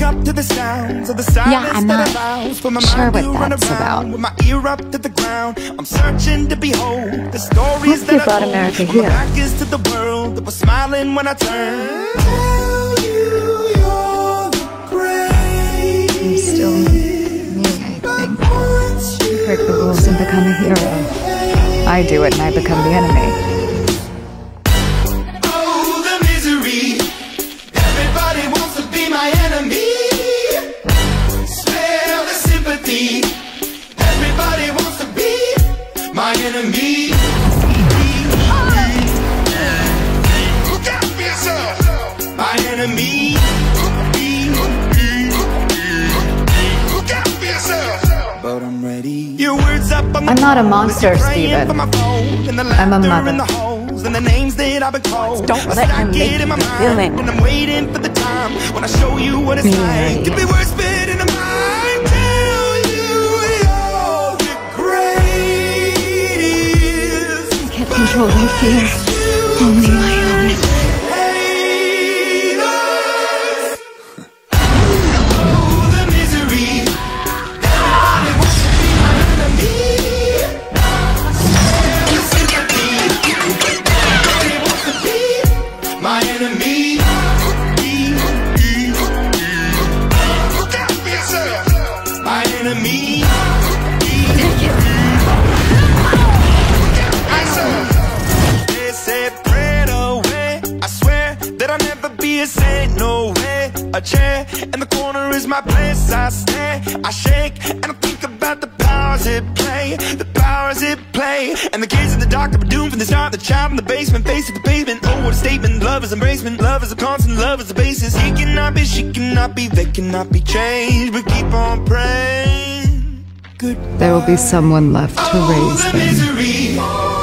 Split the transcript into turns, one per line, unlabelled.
up to the sounds of the
Yeah, I'm not sure what that's about.
With my ear up to the ground, I'm searching to behold the stories that
brought America here.
My back is to the world that was smiling when I turned. Tell you you're the greatest.
I'm still me, I think. You break the rules and become a hero. I do it and I become the enemy.
Oh, the misery. Everybody wants to be my enemy. Smell the sympathy. Everybody wants to be my enemy. Look out for yourself. My enemy. Look out for yourself. But I'm ready. Your words up on my
I'm not a monster, Steven. I'm a mother.
And the names that I've been called.
Don't let him make you feel it.
And I'm waiting for the time when I show you what it's like to be worse fit in the mind. Tell you you're the greatest.
I can't control my fears. Only my own.
My enemy. Look out for yourself. My enemy. They said pray away. I swear that I'll never be a saint. No way. A chair in the corner is my place. I stare, I shake, and I think about the powers at play. The powers at play. And the kids in the dark are doomed from the start. The child in the basement, face to the pavement. Oh, what a statement. Love is embracement. Love is a constant. Love is the basis. He cannot be, she cannot be, they cannot be changed. But keep on praying. Goodbye.
There will be someone left to raise them.
Misery.